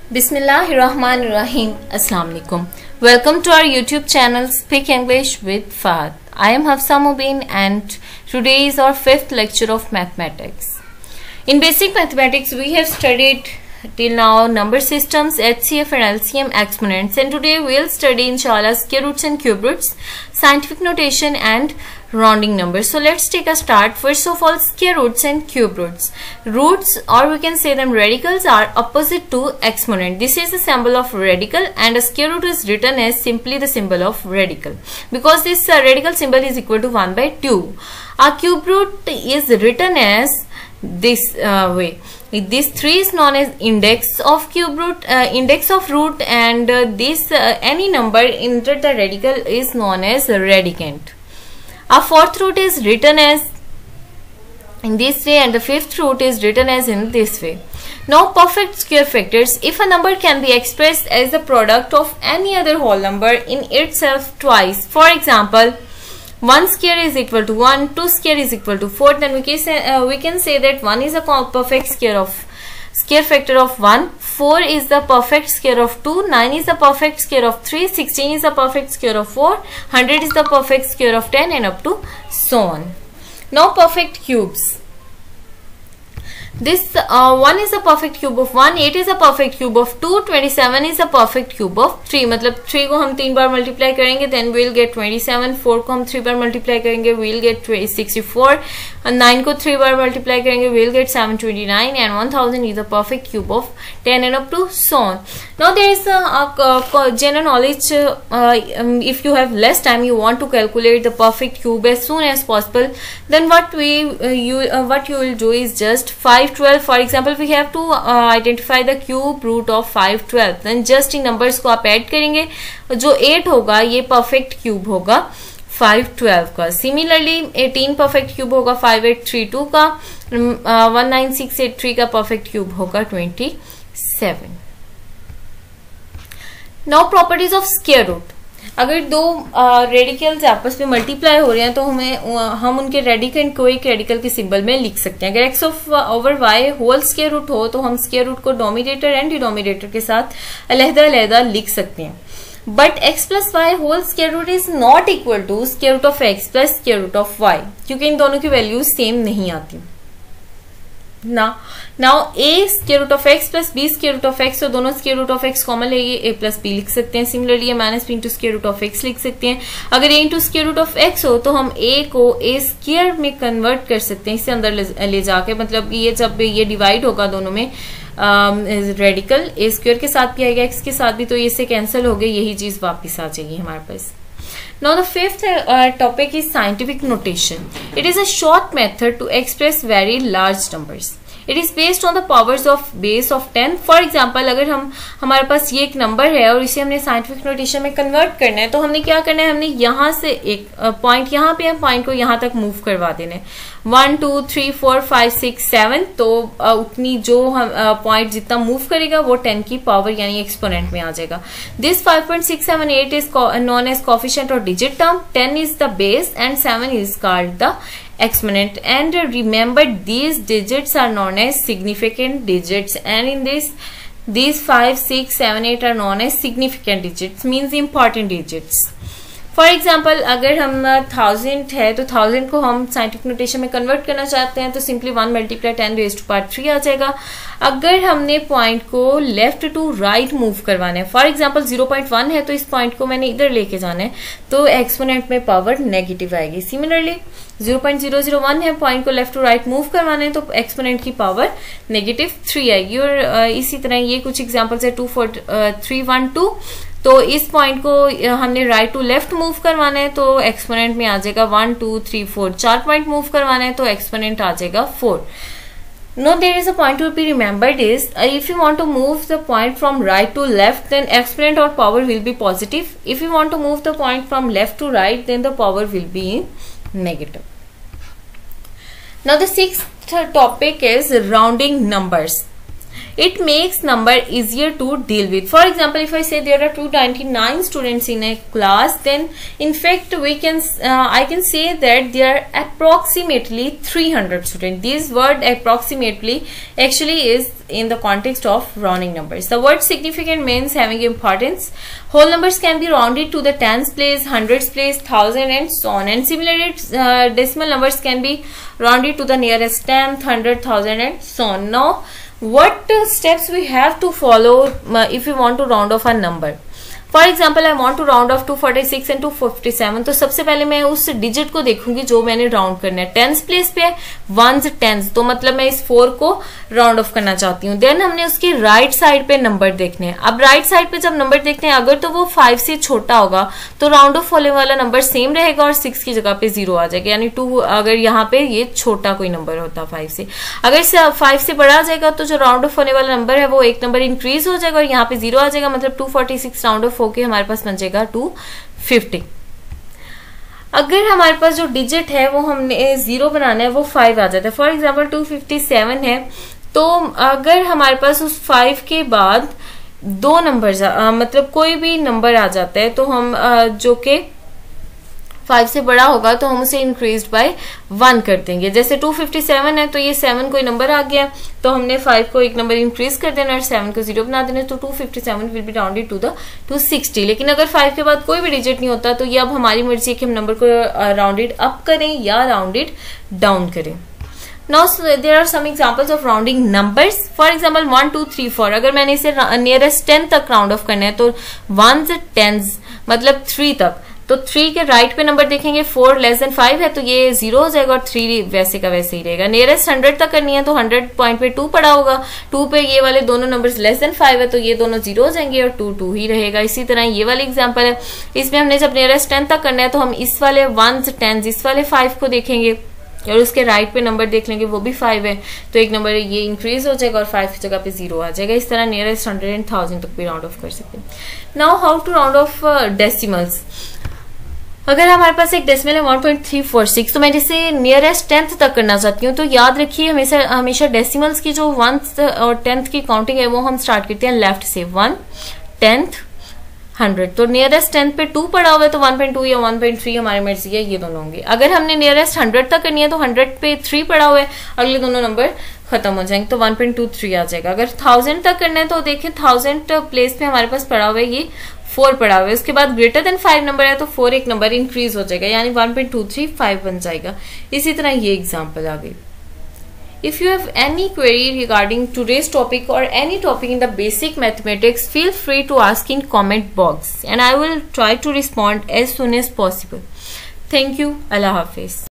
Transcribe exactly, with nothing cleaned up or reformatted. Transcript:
Bismillahirrahmanirrahim. Assalamu alaikum. Welcome to our YouTube channel Speak English with Fahad. I am Hafsa Mubin and today is our fifth lecture of mathematics. In basic mathematics we have studied till now number systems, H C F and L C M, exponents, and today we will study inshallah square roots and cube roots, scientific notation and rounding numbers. So let's take a start. First of all, square roots and cube roots. Roots, or we can say them radicals, are opposite to exponent. This is the symbol of radical and a square root is written as simply the symbol of radical because this uh, radical symbol is equal to one by two. A cube root is written as this uh, way. This three is known as index of cube root, uh, index of root, and uh, this uh, any number into the radical is known as radicand. A fourth root is written as in this way and the fifth root is written as in this way. Now perfect square factors. If a number can be expressed as the product of any other whole number in itself twice, for example, one square is equal to one, two square is equal to four, then we can say, uh, we can say that one is a perfect square of square factor of one, four is the perfect square of two, nine is the perfect square of three, sixteen is the perfect square of four, one hundred is the perfect square of ten, and up to so on. Now perfect cubes. This uh, one is a perfect cube of one, eight is a perfect cube of two, twenty-seven is a perfect cube of three. मतलब three को हम तीन बार multiply करेंगे then we'll get twenty-seven, four को हम three बार multiply करेंगे we'll get sixty-four, and nine को three बार multiply करेंगे we'll get seven hundred twenty-nine, and one thousand is a perfect cube of ten, and up to so on. Now there is a, a, a general knowledge. Uh, um, if you have less time, you want to calculate the perfect cube as soon as possible, then what we uh, you uh, what you will do is just five twelve. For example, we have to uh, identify the cube root of five twelve. Then just in numbers को आप add करेंगे, जो eight होगा ये perfect cube होगा five twelve का. Similarly eighteen perfect cube होगा five eight three two का, uh, one nine six eight three का perfect cube होगा twenty-seven. Now properties of square root. अगर दो रेडिकल्स uh, आपस में मल्टीप्लाई हो रहे हैं तो हमें uh, हम उनके रेडिकेंड को एक रेडिकल के सिंबल में लिख सकते हैं. अगर x of over y whole square root हो तो हम स्क्वायर रूट को डोमिनेटर एंड डिनोमिनेटर के साथ अलहदा अलहदा लिख सकते हैं. But x plus y whole square root is not equal to square root of x plus square root of y, क्योंकि इन दोनों की वैल्यूज सेम नहीं आती ना. Now a square root of x plus b square root of x, तो दोनों square root of x common लेंगे, ए प्लस बी लिख सकते हैं. Similarly minus b into square root of x लिख सकते हैं. अगर a into square root of x हो तो हम ए को ए स्क्वायर में कन्वर्ट कर सकते हैं, इससे अंदर ले, ले जाके, मतलब ये जब ये डिवाइड होगा दोनों में रेडिकल ए स्क्वायर के साथ भी आएगा एक्स के साथ भी, तो ये से कैंसिल हो गई, यही चीज वापिस आ जाएगी हमारे पास. Now the fifth uh, topic is scientific notation. It is a short method to express very large numbers. It is based on the powers of base of ten. For example, अगर हम हमारे पास ये एक नंबर है और इसे हमने scientific notation में कन्वर्ट करना है तो हमने क्या करना है, हमने यहाँ से एक पॉइंट uh, यहाँ पे हम पॉइंट को यहाँ तक मूव करवा देना है. One two three four five six seven, तो uh, उतनी जो हम पॉइंट uh, जितना मूव करेगा वो टेन की पावर यानी एक्सपोनेंट में आ जाएगा. This five point six seven eight is known as coefficient और digit term. Ten is the base and seven is called the exponent. And remember, these digits are known as significant digits, and in this these five six seven eight are known as significant digits, means important digits. For example अगर हम thousand है तो thousand को हम scientific notation में convert करना चाहते हैं तो simply one multiply ten raise to power three आ जाएगा. अगर हमने पॉइंट को लेफ्ट टू राइट मूव करवाना है, for example zero point one है तो इस पॉइंट को मैंने इधर लेके जाना है तो एक्सपोनेंट में पावर नेगेटिव आएगी. Similarly zero point zero zero one है, पॉइंट को लेफ्ट टू राइट मूव करवाना है तो एक्सपोनेंट की पावर नेगेटिव थ्री आएगी. और uh, इसी तरह ये कुछ एग्जाम्पल्स है two four three one two, तो इस पॉइंट को हमने राइट टू लेफ्ट मूव करवाना है तो एक्सपोनेंट में आ जाएगा वन टू थ्री फोर. चार पॉइंट मूव करवाना है तो एक्सपोनेंट आ जाएगा four. No, there is a point to be remembered is uh, if you want to move the point from right to left, then exponent or power will be positive. If you want to move the point from left to right, then the power will be negative. Now the sixth topic is rounding numbers. it makes number easier to deal with. For example, if I say there are two hundred ninety-nine students in a class, then in fact we can uh, I can say that there are approximately three hundred students. This word approximately actually is in the context of rounding numbers. The word significant means having importance. Whole numbers can be rounded to the tens place, hundreds place, thousand, and so on. And similarly, uh, decimal numbers can be rounded to the nearest tenth, hundred, thousand, and so on. Now, what uh, steps we have to follow uh, if we want to round off a number? For example I want to round off two forty six and two fifty seven, तो सबसे पहले मैं उस digit को देखूंगी जो मैंने round करना है. टेंस प्लेस पे है, वंस टेंस, तो मतलब मैं इस फोर को राउंड ऑफ करना चाहती हूँ. देन हमने उसकी राइट साइड पे नंबर देखने हैं. अब राइट साइड पे जब नंबर देखते हैं, अगर तो वो फाइव से छोटा होगा तो राउंड ऑफ होने वाला नंबर सेम रहेगा और सिक्स की जगह पे जीरो आ जाएगा. यानी टू अगर यहाँ पे ये छोटा कोई नंबर होता फाइव से, अगर फाइव से बड़ा आ जाएगा तो जो राउंड ऑफ होने वाला नंबर है वो एक नंबर इंक्रीज हो जाएगा और यहाँ पे जीरो आ जाएगा. मतलब two forty six round off होके हमारे पास बन जाएगा टू फिफ्टी. अगर हमारे पास जो डिजिट है वो हमने जीरो बनाना है, वो फाइव आ जाता है. For example two fifty seven है, तो अगर हमारे पास उस फाइव के बाद दो नंबर मतलब कोई भी नंबर आ जाता है, तो हम आ, जो के फाइव से बड़ा होगा तो हम उसे इंक्रीज बाय वन कर देंगे. जैसे टू फिफ्टी सेवन है तो ये सेवन कोई नंबर आ गया, तो हमने फाइव को एक नंबर इंक्रीज कर देना और सेवन को जीरो बना देना, तो two fifty seven will be rounded to the two sixty. लेकिन अगर फाइव के बाद कोई भी डिजिट नहीं होता तो ये अब हमारी मर्जी है कि हम नंबर को राउंडेड अप करें या राउंडेड डाउन करें. Now so there are some examples of rounding numbers. For example one two three four, अगर मैंने इसे नियरेस्ट टेन तक राउंड ऑफ करना है तो वन से टेंस मतलब थ्री तक, तो थ्री के राइट पे नंबर देखेंगे, फोर लेस देन फाइव है तो ये जीरो हो जाएगा और थ्री वैसे का वैसे ही रहेगा. नियरेस्ट हंड्रेड तक करनी है तो हंड्रेड पॉइंट पे टू पड़ा होगा, टू पे ये वाले दोनों नंबर्स लेस देन फाइव है तो ये दोनों जीरो हो जाएंगे और टू टू ही रहेगा. इसी तरह ये वाली एग्जांपल है, इसमें हमने जब नियरेस्ट टेन तक करना है तो हम इस वाले वन टेन इस वाले फाइव को देखेंगे और उसके राइट पे नंबर देख लेंगे, वो भी फाइव है तो एक नंबर ये इंक्रीज हो जाएगा और फाइव की जगह पे जीरो आ जाएगा. इस तरह नियरेस्ट हंड्रेड एंड थाउजेंड तक भी राउंड ऑफ कर सकते हैं. Now how to round off decimals. अगर हमारे पास एक डेसिमल है one point three four six, तो मैं जिसे नियरेस्ट टेंथ तक करना चाहती हूँ, तो याद रखिए हमेशा हमेशा डेसिमल्स की जो वन और टेंथ की काउंटिंग है वो हम स्टार्ट करते हैं लेफ्ट से, वन टेंथ हंड्रेड. तो नियरेस्ट टेंथ पे टू पड़ा हुआ है तो वन पॉइंट टू या वन पॉइंट थ्री हमारी मर्जी है, ये दोनों होंगे. अगर हमने नियरेस्ट हंड्रेड तक करनी है तो हंड्रेड पे थ्री पड़ा हुआ है, अगले दोनों नंबर खत्म हो जाएंगे तो वन पॉइंट टू थ्री आ जाएगा. अगर थाउजेंड तक करना है तो देखें थाउजेंड प्लेस पे हमारे पास पड़ा हुआ है ये फोर पड़ा हुआ है, उसके बाद ग्रेटर देन फाइव नंबर है तो फोर एक नंबर इंक्रीज हो जाएगा, यानी one point two three five बन जाएगा. इसी तरह ये एग्जाम्पल आ गई. If you have any query regarding today's topic or any topic in the basic mathematics, feel free to ask in comment box and I will try to respond as soon as possible. Thank you. Allah Hafiz.